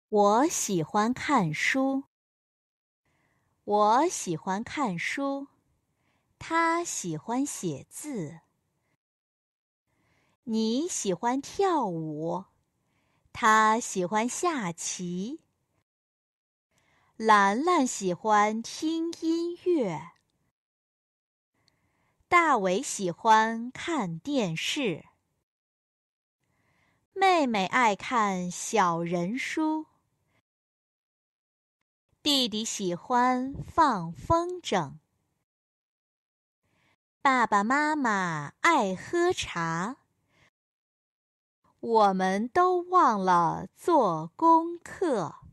我喜欢看书。我喜欢看书，他喜欢写字。你喜欢跳舞，他喜欢下棋。兰兰喜欢听音乐，大伟喜欢看电视。妹妹爱看小人书，弟弟喜欢放风筝。爸爸妈妈爱喝茶，我们都忘了做功课。